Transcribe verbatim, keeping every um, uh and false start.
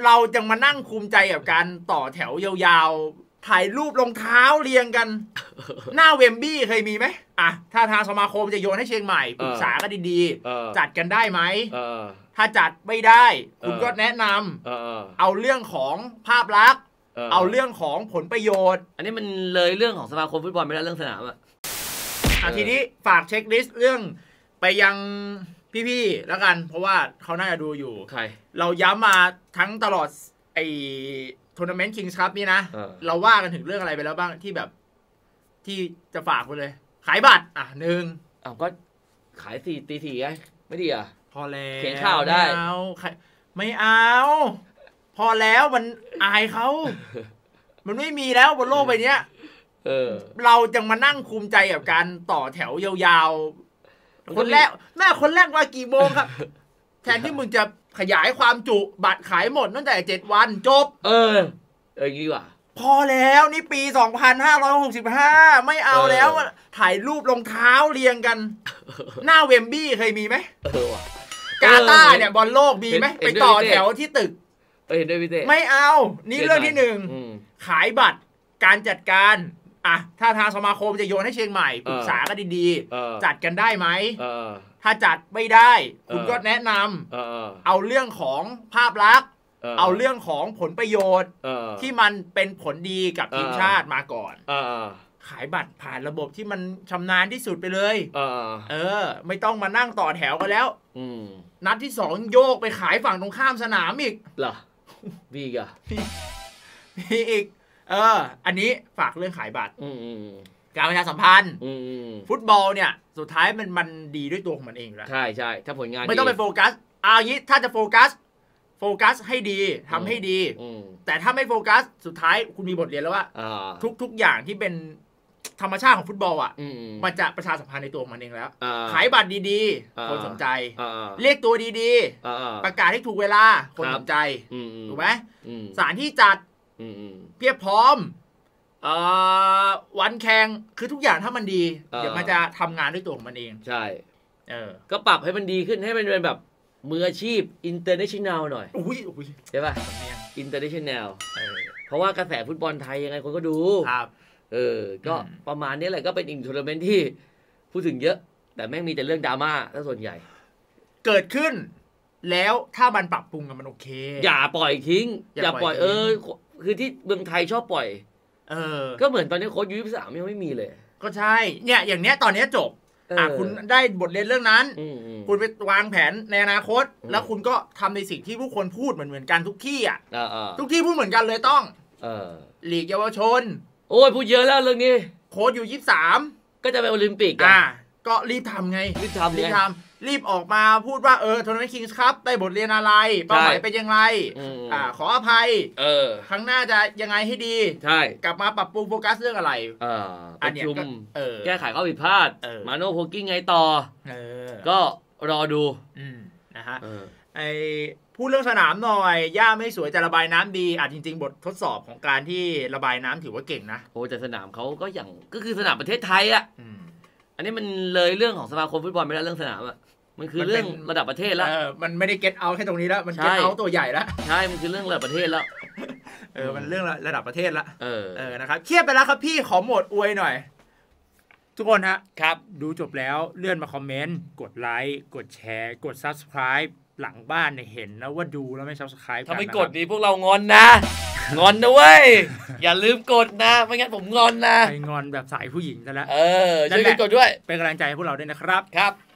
เราจะมานั่งภูมิใจกับการต่อแถวยาวๆถ่ายรูปรองเท้าเรียงกัน หน้าเวมบี้เคยมีไหมอ่ะถ้าทางสมาคมจะโยนให้เชียงใหม่ปรึกษากันดีๆจัดกันได้ไหมถ้าจัดไม่ได้คุณก็แนะนำเอาเรื่องของภาพลักษณ์เอาเรื่องของผลประโยชน์อันนี้มันเลยเรื่องของสมาคมฟุตบอลไปแล้วเรื่องสนามอ่ะทีนี้ฝากเช็คลิสต์เรื่องไปยังพี่ๆแล้วกันเพราะว่าเขาน่าจะดูอยู่ใครเราย้ำมาทั้งตลอดไอ้ทัวร์นาเมนต์คิงส์คัพนี่นะเราว่ากันถึงเรื่องอะไรไปแล้วบ้างที่แบบที่จะฝากไปเลยขายบัตรอ่ะหนึ่งอ้าวก็ขายสี่ตีสี่ไงไม่ดีอ่ะพอแล้วเขียนข่าวได้ไม่เอาไม่เอาพอแล้วมันอายเขามันไม่มีแล้วบนโลกใบนี้เออเราจะมานั่งภูมิใจกับการต่อแถวยาวๆคนแรกแม่คนแรกว่ากี่โมงครับแทนที่มึงจะขยายความจุบัตรขายหมดตั้งแต่เจ็ดวันจบเออเออดีกว่าพอแล้วนี่ปีสองพันห้าร้อยหกสิบห้าไม่เอาแล้วถ่ายรูปรองเท้าเรียงกันหน้าเวมบี้เคยมีไหมเออว่ะกาตาร์เนี่ยบอลโลกมีไหมไปต่อแถวที่ตึกเออเห็นด้วยพี่เต้ไม่เอานี่เรื่องที่หนึ่งขายบัตรการจัดการอ่ะถ้าทางสมาคมจะโยนให้เชียงใหม่ปรึกษากันดีๆจัดกันได้ไหมถ้าจัดไม่ได้คุณก็แนะนำเอาเรื่องของภาพลักษณ์เอาเรื่องของผลประโยชน์ที่มันเป็นผลดีกับทีมชาติมาก่อนขายบัตรผ่านระบบที่มันชำนาญที่สุดไปเลยเออไม่ต้องมานั่งต่อแถวกันแล้วนัดที่สองโยกไปขายฝั่งตรงข้ามสนามอีกเหรอมีอีกอ่ะมีอีกเอออันนี้ฝากเรื่องขายบัตรการประชาสัมพันธ์ฟุตบอลเนี่ยสุดท้ายมันมันดีด้วยตัวของมันเองแล้วใช่ใช่ถ้าผลงานไม่ต้องไปโฟกัสเอางี้ถ้าจะโฟกัสโฟกัสให้ดีทำให้ดีแต่ถ้าไม่โฟกัสสุดท้ายคุณมีบทเรียนแล้วว่าทุกทุกอย่างที่เป็นธรรมชาติของฟุตบอลอ่ะมันจะประชาสัมพันธ์ในตัวของมันเองแล้วขายบัตรดีๆคนสนใจเรียกตัวดีๆประกาศให้ถูกเวลาคนสนใจถูกไหมสถานที่จัดเพียบพร้อมวันแข่งคือทุกอย่างถ้ามันดีเดี๋ยวมันจะทำงานด้วยตัวของมันเองใช่เออก็ปรับให้มันดีขึ้นให้มันเป็นแบบมืออาชีพ international หน่อยอุ้ยใช่ป่ะ international เพราะว่ากระแสฟุตบอลไทยยังไงคนก็ดูครับเออก็ประมาณนี้แหละก็เป็นอีกทัวร์นาเมนต์ที่พูดถึงเยอะแต่แม่งมีแต่เรื่องดราม่าถ้าส่วนใหญ่เกิดขึ้นแล้วถ้ามันปรับปรุงกันมันโอเคอย่าปล่อยทิ้งอย่าปล่อยเออคือที่เมืองไทยชอบปล่อยเออก็เหมือนตอนนี้โค้ชยูยี่สิบสามยังไม่มีเลยก็ใช่เนี่ยอย่างเนี้ยตอนนี้จบอ่ะคุณได้บทเรียนเรื่องนั้นคุณไปวางแผนในอนาคตแล้วคุณก็ทำในสิ่งที่ผู้คนพูดเหมือนเหมือนกันทุกที่อ่ะทุกที่พูดเหมือนกันเลยต้องลีกเยาวชนโอ้ยพูดเยอะแล้วเรื่องนี้โค้ชอยู่ยี่สิบสามก็จะไปโอลิมปิกอ่ะก็รีบทำไงรีบทำรีบทำรีบออกมาพูดว่าเออทัวร์นาเมนต์คิงส์คัพได้บทเรียนอะไรเป้าหมายเป็นยังไงอ่าขออภัยเออครั้งหน้าจะยังไงให้ดีใช่กลับมาปรับปรุงโฟกัสเรื่องอะไรอ่าอันนี้ก็เออแก้ไขข้อผิดพลาดมาโนโพกิ้งไงต่อเออก็รอดูอืมนะฮะไอพูดเรื่องสนามหน่อยหญ้าไม่สวยจะระบายน้ำดีอ่ะจริงๆบททดสอบของการที่ระบายน้ำถือว่าเก่งนะโอ้แต่สนามเขาก็อย่างก็คือสนามประเทศไทยอ่ะอันนี้มันเลยเรื่องของสมาคมฟุตบอลไปแล้วเรื่องสนามอ่ะมันคือเรื่องระดับประเทศแล้วเออมันไม่ได้เก็ตเอาแค่ตรงนี้แล้วมันเก็ตเอาตัวใหญ่แล้วใช่มันคือเรื่องระดับประเทศแล้วเออมันเรื่องระดับประเทศแล้วเออเออนะครับเครียดไปแล้วครับพี่ขอโหมดอวยหน่อยทุกคนฮะครับดูจบแล้วเลื่อนมาคอมเมนต์กดไลค์กดแชร์กด Subscribe หลังบ้านเนี่ยเห็นนะว่าดูแล้วไม่ Subscribe กันถ้าไม่กดนี่พวกเรางอนนะงอนนะเว้ยอย่าลืมกดนะไม่งั้นผมงอนนะไปงอนแบบสายผู้หญิงซะแล้วเออช่วยกันกดด้วยเป็นกำลังใจให้พวกเราด้วยนะครับครับ